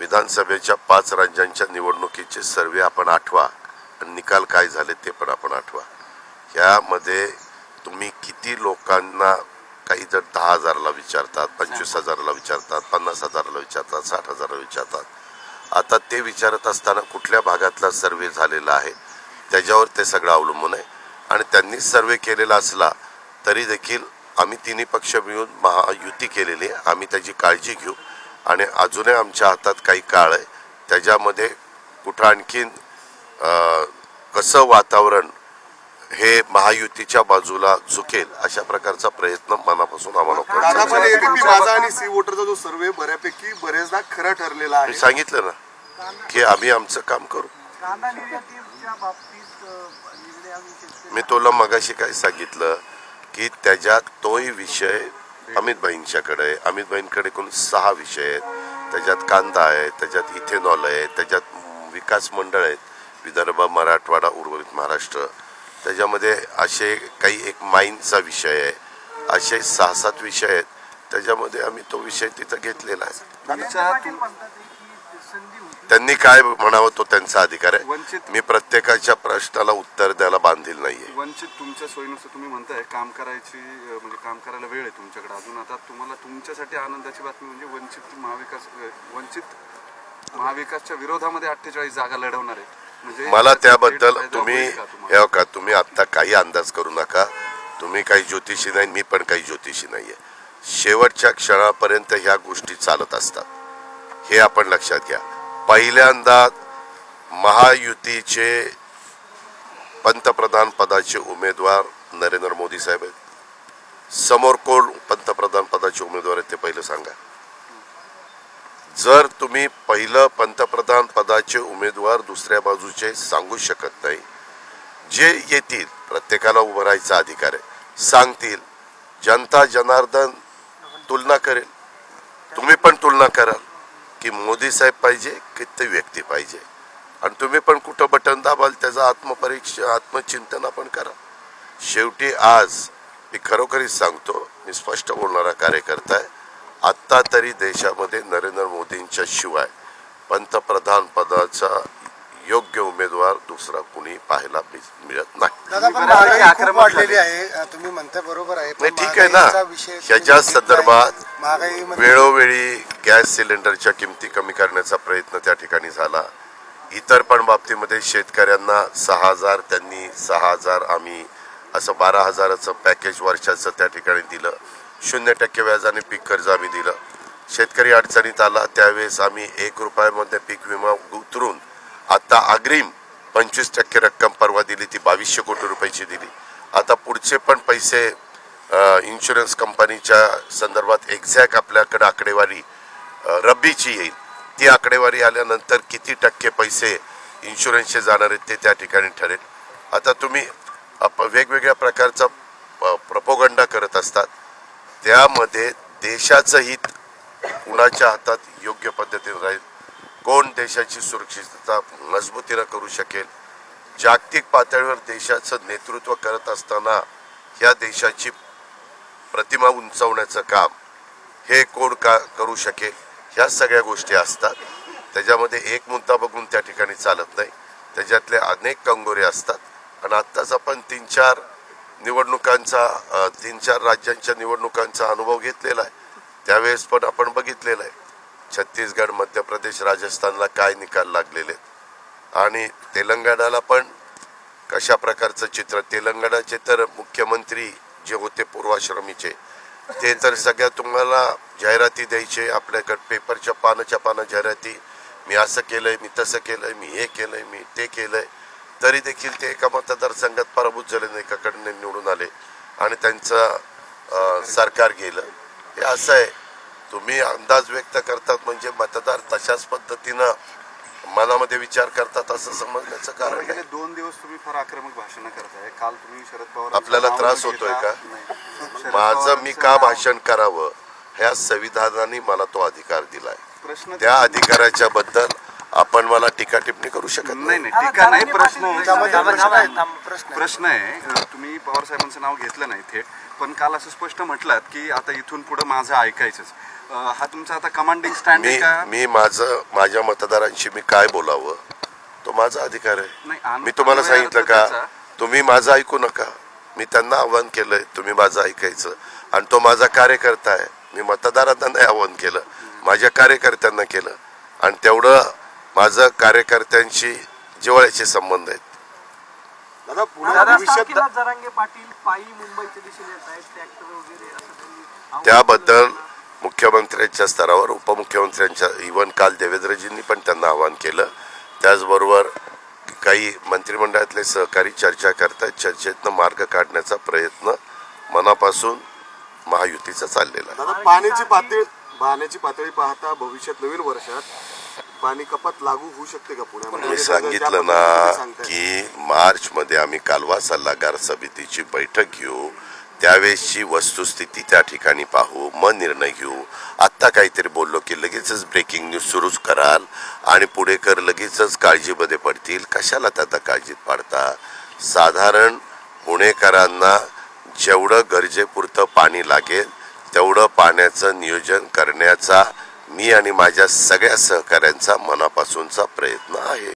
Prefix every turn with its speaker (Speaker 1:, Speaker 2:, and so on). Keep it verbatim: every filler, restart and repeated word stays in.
Speaker 1: विधानसभेच्या पाच राज्यांच्या निवडणुकीचे सर्वे आपण आठवा आणि निकाल काय झाले ते पण आपण आठवा। यामध्ये तुम्ही किती लोकांना, काही जर दहा हजारला विचारतात, पंचवीस हजारला विचारतात, पन्नास हजारला विचारतात, साठ हजारला विचारतात। आता ते विचारत असताना कुठल्या भागातला सर्वे झालेला आहे त्याच्यावर ते सगळं अवलंबून आहे। आणि त्यांनी सर्वे केलेला असला तरी देखील आम्ही तिन्ही पक्ष मिळून महायुती केलेली आहे, आम्ही त्याची काळजी घेऊ। आणि अजूनही आमच्या हातात काही काळ आहे, त्याच्यामध्ये कुठं आणखीन कसं वातावरण हे महायुतीच्या बाजूला झुकेल अशा प्रकारचा प्रयत्न मनापासून आम्हाला करतो।
Speaker 2: एबीपी माझा आणि सी वोटरचा जो सर्वे बऱ्यापैकी बरेचदा खरा ठरलेला आहे।
Speaker 1: मी सांगितलं ना की आम्ही आमचं काम करू। मी तुला मगाशी काय सांगितलं की त्याच्यात तोही विषय अमित भाईंच्याकडे आहे, अमित भाईंकडे एकूण सहा विषय आहेत, त्याच्यात कांदा आहे, त्याच्यात इथेनॉल आहे, त्याच्यात विकास मंडळ आहेत, विदर्भ, मराठवाडा, उर्वरित महाराष्ट्र, त्याच्यामध्ये असे काही एक माईनचा विषय आहे, असे सहा सात विषय आहेत, त्याच्यामध्ये आम्ही तो विषय तिथं घेतलेला आहे। त्यांनी काय म्हणावं तो त्यांचा अधिकार आहे, मी प्रत्येकाच्या प्रश्नाला उत्तर द्यायला बांधील नाहीये।
Speaker 3: वंचित तुमच्या सोयीनुसार तुम्ही म्हणताय काम करायची, म्हणजे काम करायला वेळ आहे तुमच्याकडे अजून। आता तुम्हाला तुमच्यासाठी आनंदाची बातमी म्हणजे वंचित महाविकास वंचित महाविकासच्या विरोधामध्ये अठ्ठेचाळीस जागा लढवणार आहे। म्हणजे
Speaker 1: मला त्याबद्दल तुम्ही हे का तुम्ही आता काही अंदाज करू नका, तुम्ही काही ज्योतिषी नाही, मी पण काही ज्योतिषी नाहीये। शेवटच्या क्षणापर्यंत ह्या गोष्टी चालत असतात, हे आपण लक्षात घ्या। पहिल्यांदा महायुतीचे पंतप्रधान पदाचे उमेदवार नरेंद्र मोदी साहेब आहेत, समोर कोण पंतप्रधान पदाचे उमेदवार आहेत ते पहिलं सांगा। जर तुम्ही पहिलं पंतप्रधान पदाचे उमेदवार दुसऱ्या बाजूचे सांगू शकत नाही, जे येतील प्रत्येकाला उभं राहायचा अधिकार आहे, सांगतील, जनता जनार्दन तुलना करेल, तुम्ही पण तुलना कराल की मोदी साहेब पाहिजे की ते व्यक्ती पाहिजे, आणि तुम्ही पण कुठं बटन दाबाल त्याचा आत्मपरीक्षा आत्मचिंतन आपण करा। शेवटी आज मी खरोखरीच सांगतो, मी स्पष्ट बोलणारा कार्यकर्ता आहे, आत्ता तरी देशामध्ये नरेंद्र मोदींच्या शिवाय पंतप्रधान पदाचा योग्य उमेदवार दुसरा कुणी पाहायला मिळत नाही।
Speaker 2: दादा पण महागाई खूप वाढलेली आहे, तुम्ही म्हणता बरोबर आहे,
Speaker 1: नाही ठीक आहे ना। ह्याच्या संदर्भात वेळोवेळी गॅस सिलेंडरच्या किमती कमी करण्याचा प्रयत्न त्या ठिकाणी झाला, इतर पण बाबतीमध्ये शेतकऱ्यांना सहा हजार त्यांनी सहा हजार आम्ही असं बारा हजाराचं पॅकेज वर्षाचं त्या ठिकाणी दिलं, शून्य टक्के व्याजाने पीक कर्ज आम्ही दिलं। शेतकरी अडचणीत आला त्यावेळेस आम्ही एक रुपयामध्ये पीक विमा उतरून आता अग्रिम पंचवीस टक्के रक्कम परवा दिली, ती बावीसशे कोटी रुपयाची दिली। आता पुढचे पण पैसे इन्शुरन्स कंपनीच्या संदर्भात एक्झॅक्ट आपल्याकडे आकडेवारी रब्बीची येईल, ती आकडेवारी आल्यानंतर किती टक्के पैसे इन्शुरन्सचे जाणार आहेत ते त्या ठिकाणी ठरेल। आता तुम्ही वेगवेगळ्या प्रकारचा प्रोपोगंडा करत असतात, त्यामध्ये देशाचं हित कुणाच्या हातात योग्य पद्धतीने राहील, कोण देशाची सुरक्षितता मजबूतीने करू शकेल, जागतिक पातळीवर देशाचं नेतृत्व करत असताना ह्या देशाची प्रतिमा उंचावण्याचं काम हे कोण का करू शकेल, ह्या सगळ्या गोष्टी असतात। त्याच्यामध्ये एक मुद्दा बघून त्या ठिकाणी चालत नाही, त्याच्यातले अनेक कंगोरे असतात। आणि आत्ताच आपण तीन चार निवडणुकांचा तीन चार राज्यांच्या निवडणुकांचा अनुभव घेतलेला आहे, त्यावेळेस पण आपण बघितलेलं आहे छत्तीसगड, मध्य प्रदेश, राजस्थानला काय निकाल लागलेले, आणि तेलंगणाला पण कशा प्रकारचं चित्र। तेलंगणाचे तर मुख्यमंत्री जे होते पूर्वाश्रमीचे, ते तर सगळ्या तुम्हाला जाहिराती द्यायचे, आपल्याकडे पेपरच्या पानाच्या पानं जाहिराती, मी असं केलंय, मी तसं केलंय, मी हे केलंय, मी ते केलंय, तरी देखील ते एका मतदारसंघात पराभूत झाले नाही, एकाकडे निवडून आले आणि त्यांचं सरकार गेलं। हे असं आहे, तुम्ही अंदाज व्यक्त करतात म्हणजे मतदार तशाच पद्धतीनं मनामध्ये विचार करतात असं समजण्याचं कारण आहे।
Speaker 3: दोन दिवस तुम्ही फार आक्रमक भाषण करताय, काल तुम्ही शरद पवार,
Speaker 1: आपल्याला त्रास होतोय का? माझं मी का भाषण करावं ह्या संविधानाने मला तो अधिकार दिलाय, त्या अधिकाराच्या बद्दल आपण मला टीका टिप्पणी करू शकत
Speaker 3: नाही। नाही टीका नाही, प्रश्न प्रश्न आहे, तुम्ही पवार साहेबांचं नाव घेतलं नाही थेट, पण काल असं स्पष्ट म्हटलात की आता इथून पुढे माझं ऐकायचंच. अं, हा तुमचा आता कमांडिंग स्टँड आहे
Speaker 1: मी
Speaker 3: का?
Speaker 1: मी माझं माझ्या मतदारांशी मी काय बोलावं तो माझा अधिकार आहे.
Speaker 3: नाही, अनु-
Speaker 1: मी तुम्हाला
Speaker 3: अन्वय
Speaker 1: सांगितलं
Speaker 3: अर्थ
Speaker 1: का
Speaker 3: त्याचा-
Speaker 1: तुम्ही माझं ऐकू नका. मी त्यांना आव्हान केलंय तुम्ही माझं ऐकायचं, आणि तो माझा कार्यकर्ता आहे. मी मतदारांना नाही आव्हान केलं, माझ्या कार्यकर्त्यांना केलं, आणि तेवढं माझं कार्यकर्त्यांशी जिव्हाळ्याचे संबंध आहेत.
Speaker 2: दादा पुढे
Speaker 4: दादा
Speaker 2: भविष्यात
Speaker 4: तारखेला जरांगे पाटील पायी मुंबईच्या दिशेने येत आहेत, ट्रॅक्टर वगैरे असं त्यांनी आव्हान
Speaker 1: त्याबद्दल
Speaker 4: केलं.
Speaker 1: मुख्यमंत्र्यांच्या स्तरावर उपमुख्यमंत्र्यांच्या इव्हन काल देवेंद्रजींनी पण त्यांना आवाहन केलं. त्याचबरोबर काही मंत्रिमंडळातले सहकारी चर्चा करतात. चर्चेतनं मार्ग काढण्याचा प्रयत्न मनापासून महायुतीचा चाललेला आहे.
Speaker 2: दादा पाण्याची पातळी पाण्याची पातळी पाहता भविष्यात नवीन वर्षात पाणी कपात लागू होऊ शकते का पुण्यामध्ये?
Speaker 1: मी
Speaker 2: ज्या
Speaker 1: सांगितलं
Speaker 2: पद्धतीने
Speaker 1: ना
Speaker 2: सांगताय.
Speaker 1: की मार्च मध्ये आम्ही कालवा सल्लागार समितीची बैठक घेऊ, त्यावेळेसची वस्तुस्थिती त्या ठिकाणी पाहू, मग निर्णय घेऊ. आत्ता काहीतरी बोललो की लगेचच ब्रेकिंग न्यूज सुरूच कराल आणि पुढेकर लगेचच काळजीमध्ये पडतील. कशाला त्यांना काळजीत पाडता? साधारण पुणेकरांना जेवढं गरजेपुरतं पाणी लागेल तेवढं पाण्याचं नियोजन करण्याचा मी आणि माझ्या सगळ्या सहकाऱ्यांचा मनापासूनचा प्रयत्न आहे.